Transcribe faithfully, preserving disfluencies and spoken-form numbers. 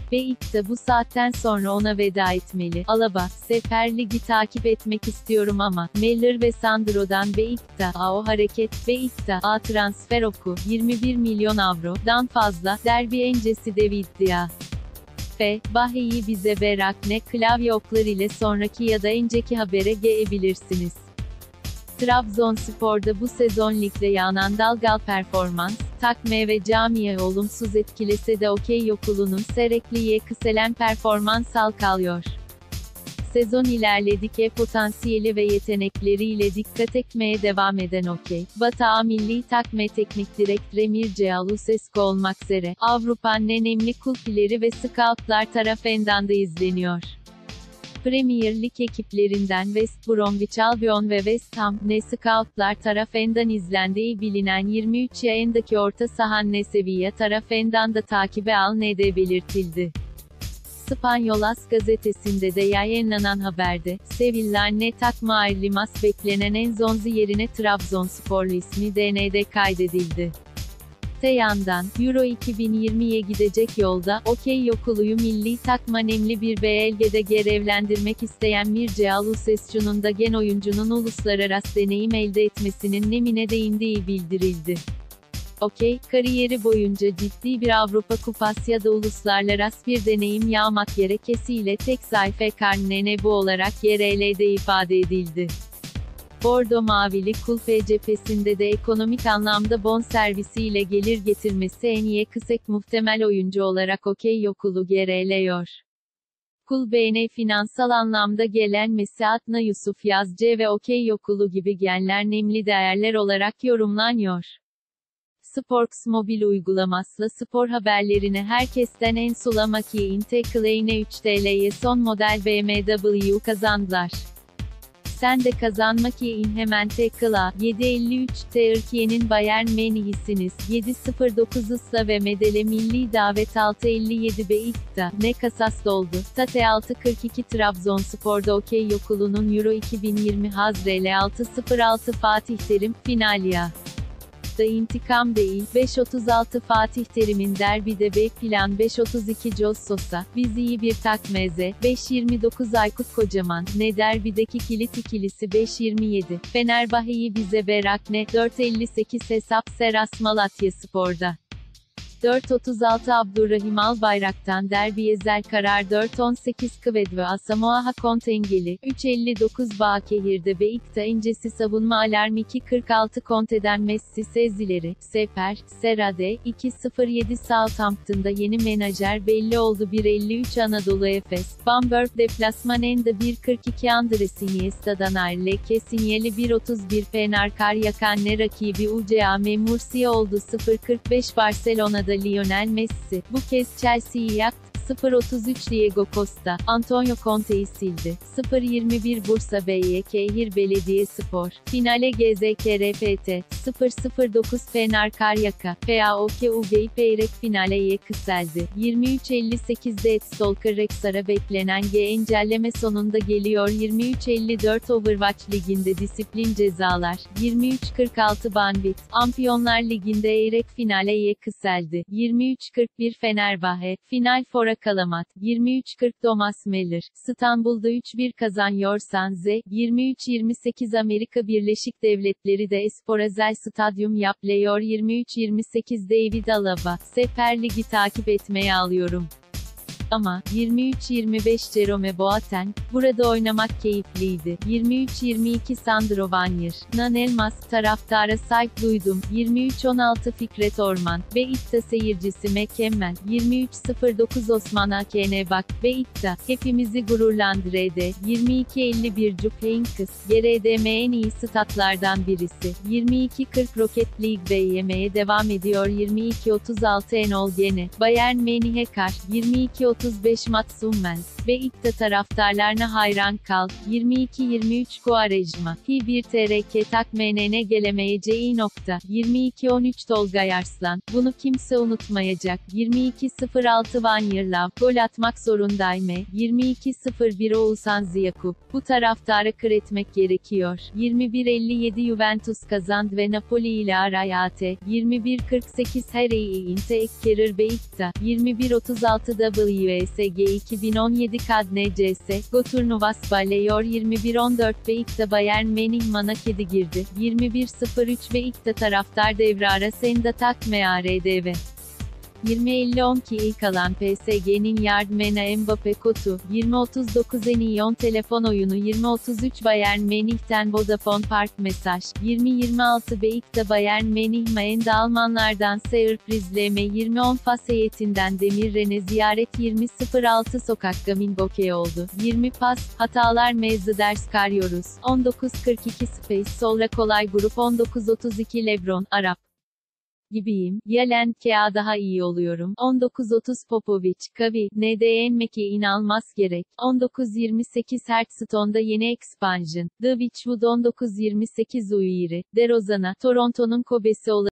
Beik de bu saatten sonra ona veda etmeli. Alaba, Süper Lig'i takip etmek istiyorum ama, Meller ve Sandro'dan Beik de, a o hareket, Beik de, a transfer oku, yirmi bir milyon avrodan fazla, derbi öncesi David Dia. F. Bahe'yi bize berak ne, klavye oklar ile sonraki ya da önceki habere gelebilirsiniz. Trabzonspor'da bu sezon ligde yağan dalgal performans, takme ve camiye olumsuz etkilese de Okey Yokulu'nun Serekli'ye kıselen performans kalıyor. Sezon ilerledikçe potansiyeli ve yetenekleriyle dikkat etmeye devam eden Okey, Batı A Milli Takme Teknik Direktörü Mircea Lucescu olmak üzere, Avrupa'nın önemli kulüpleri ve scoutlar tarafından da izleniyor. Premier Lig ekiplerinden West Bromwich Albion ve West Ham, ne scoutlar tarafından izlendiği bilinen yirmi üç yaşındaki orta sahan ne Sevilla tarafından da takibe alındığı belirtildi. İspanyol As gazetesinde de yayınlanan haberde, Sevilla ne takma ayrılmaz beklenen Enzonzi yerine Trabzonsporlu ismi D N'de kaydedildi. Te yandan, Euro iki bin yirmiye gidecek yolda, Okey Yokulu'yu milli takma nemli bir belgede görevlendirmek isteyen Mircea Lucescu'nun da gen oyuncunun uluslararası deneyim elde etmesinin nemine değindiği bildirildi. Okey, kariyeri boyunca ciddi bir Avrupa Kupası ya da uluslararası bir deneyim yapmak gerekçesiyle tek sayfa karnene bu olarak Y R L'de ifade edildi. Bordo Mavili kulüp cephesinde de ekonomik anlamda bonservisiyle gelir getirmesi en iyi kısek muhtemel oyuncu olarak Okey Yokulu görülüyor. Kulübüne finansal anlamda gelenmesi Adna Yusuf Yazıcı ve Okey Yokulu gibi genler nemli değerler olarak yorumlanıyor. Sports mobil uygulamasıyla spor haberlerini herkesten en sulamak için Teklayne üç TL'ye son model B M W kazandılar. Sen de kazanmak için hemen Tekla, yedi elli üç Türkiye'nin Bayern Münih'isiniz, yedi sıfır dokuz ısla ve medele milli davet altı elli yedi Beik'ta, ne kasas doldu, Tate altı kırk iki Trabzonspor'da Okey Yokulu'nun Euro iki bin yirmi Hazrele altı sıfır altı Fatih Terim, finalya. Da intikam değil, beş otuz altı Fatih Terim'in derbide B plan beş otuz iki Jos Sosa, biz iyi bir takmeze, beş yirmi dokuz Aykut Kocaman, ne derbideki kilit ikilisi beş yirmi yedi, Fenerbahçe'yi bize berak ne, dört elli sekiz hesap Seras Malatyaspor'da. dört otuz altı Abdurrahim Albayrak'tan derbi ezel karar dört on sekiz Kvedve Asamoah Kontengeli, üç elli dokuz Bağkehir'de Beik'ta öncesi savunma alarm iki kırk altı Conte'den Messi Sezileri, Sefer, Serade, iki sıfır yedi Southampton'da yeni menajer belli oldu bir elli üç Anadolu Efes, Bamberg deplasman ende bir kırk iki Andres Iniesta'dan ayrıleke sinyali bir otuz bir Fener Karyakanne rakibi U C A M Murcia oldu sıfır kırk beş Barcelona'da Lionel Messi, bu kez Chelsea'yi yaktı, sıfır otuz üç Diego Costa, Antonio Conte'yi sildi, sıfır yirmi bir Bursa Büyükşehir Belediyespor, finale G Z K R P T, sıfır sıfır dokuz Fener Karyaka, P A O K U G Peyrek finaleye kısaldı, yirmi üç elli sekizde Etstolker Reksar'a beklenen G encelleme sonunda geliyor yirmi üç elli dört Overwatch Ligi'nde disiplin cezalar, yirmi üç kırk altı Banvit, Ampiyonlar Ligi'nde Eyrek finaleye kısaldı, yirmi üç kırk bir Fenerbahçe, Final Fora Kalamat, yirmi üç kırk Thomas Müller, İstanbul'da üç bir kazanıyorsan Z, yirmi üç yirmi sekiz Amerika Birleşik Devletleri de Esporazel Stadyum yapıyor yirmi üç yirmi sekiz David Alaba, Süper Lig'i takip etmeye alıyorum. Ama, yirmi üç yirmi beş Jerome Boateng, burada oynamak keyifliydi. yirmi üç yirmi iki Sandro Wagner, Nan Elmas, taraftara saygı duydum. yirmi üç on altı Fikret Orman, Beik'ta seyircisi mükemmel. yirmi üç sıfır dokuz Osman Akene bak, Beik'ta, hepimizi gururlandırdı. yirmi iki elli bir Jupp Heynckes, G R D M en iyi statlardan birisi. yirmi iki kırk Rocket League B yemeye devam ediyor. yirmi iki otuz altı Enol Gene, Bayern Münih'e kar, yirmi iki otuz beş Mats Hummels, Beşiktaş taraftarlarına hayran kal. yirmi iki yirmi üç Quaresma. P bir T R K tak M N N gelemeyeceği nokta. yirmi iki on üç Tolga Yarslan. Bunu kimse unutmayacak. yirmi iki sıfır altı Vanyırlav. Gol atmak zorundayım. yirmi iki sıfır bir Oğuzhan Ziyakup. Bu taraftarı kıretmek gerekiyor. yirmi bir elli yedi Juventus kazandı ve Napoli ile arayate. yirmi bir kırk sekiz Herey Inte Ekkerir Beşiktaş. yirmi bir otuz altı W S G iki bin on yedi K D N C S. Go Turnuvas Baleyor yirmi bir on dört Beşiktaş Bayern Münih Mana Kedi girdi. yirmi bir sıfır üç Beşiktaş taraftar devre arasında tak M A R D V. yirmi elli on iki ilk alan P S G'nin yardımına Mbappe Kotu, yirmi otuz dokuz en iyi on telefon oyunu yirmi otuz üç Bayern Münih'ten Vodafone Park mesaj, yirmi yirmi altı Beşiktaş Bayern Münih Mayende Almanlardan Sürprizleme yirmi on Fas heyetinden Demirren'e ziyaret yirmi sıfır altı Sokak Gamin Bokeh oldu, yirmi Pas, hatalar mevzu ders karıyoruz, on dokuz kırk iki Space Solra Kolay Grup on dokuz otuz iki Lebron, Arap gibiyim, Yalen Kea daha iyi oluyorum, on dokuz otuz Popovic, Kavi, N D N Mek'e inanılmaz gerek, on dokuz yirmi sekiz Hearthstone'da yeni expansion, The Witchwood on dokuz yirmi sekiz Uiri, DeRozan'a, Toronto'nun Kobe'si olacak.